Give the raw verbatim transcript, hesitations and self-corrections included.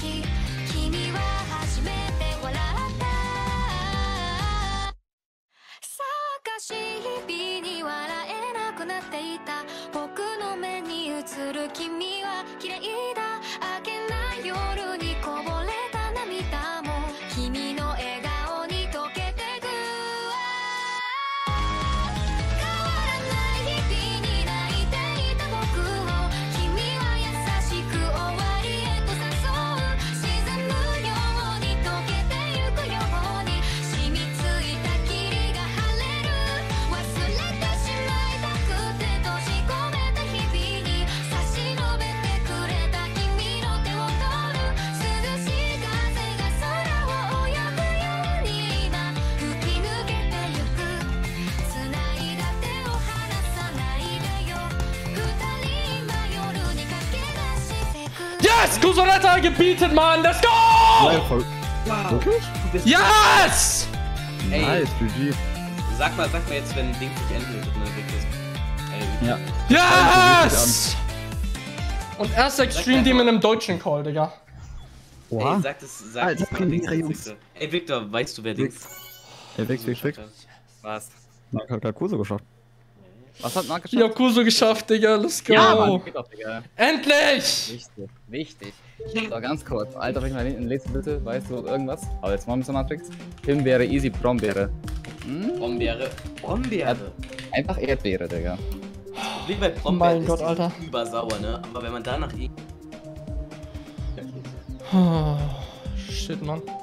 Yes! Kusoletta gebietet, Mann! Let's go! Wow. Wirklich? Yes! Ey, Nice, G G. Sag mal, sag mal jetzt, wenn Ding sich endlich und dann weg ist. Ey, Ja. Yes! Und erst Extreme Demon im deutschen Call, Digga. Oha. Ey, sag das, sag Alter, das mal, Premiere, Dings, Jungs. Victor. Ey, Victor, weißt du, wer Dings? Ey, Wix, Wix, Wix. Was? Marc hat gerade Kuso geschafft. Was hat Marc Ich geschafft? hab Kuso geschafft, Digga. Let's go! Ja, Mann, geht doch, Digga. Endlich! Wichtig, wichtig. So, ganz kurz. Alter, ich mal lesen bitte. Weißt du irgendwas? Aber jetzt machen wir Matrix. Himbeere, easy, Brombeere. Hm? Brombeere. Brombeere. Einfach Erdbeere, Digga. Wie bei Brombeere Mein ist Gott, die Alter. übersauer, ne? Aber wenn man danach... Oh, shit, Mann.